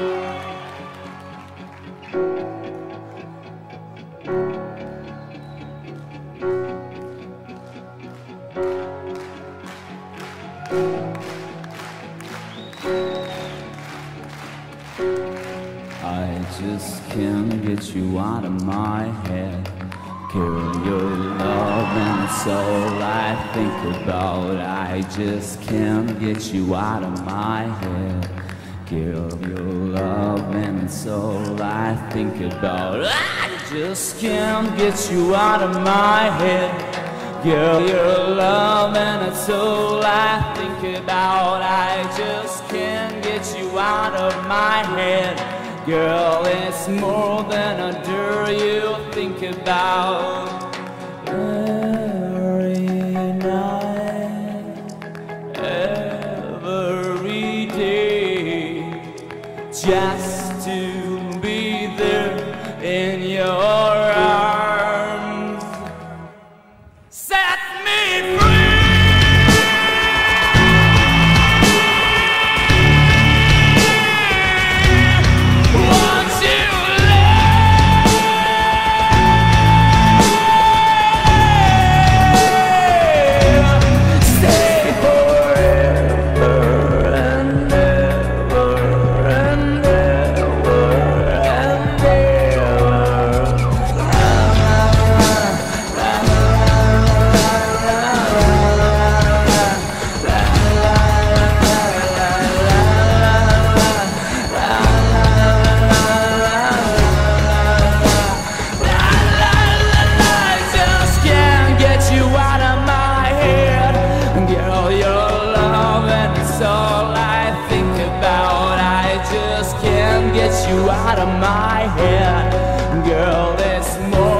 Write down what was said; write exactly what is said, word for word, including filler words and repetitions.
I just can't get you out of my head. Girl, your love and it's all I think about. I just can't get you out of my head. Girl, your love and it's all I think about. I just can't get you out of my head. Girl, your love and it's all I think about. I just can't get you out of my head. Girl, it's more than a dare you think about. Every night, every day, just to be there in your arms. Set me free. Get you out of my head, girl, it's more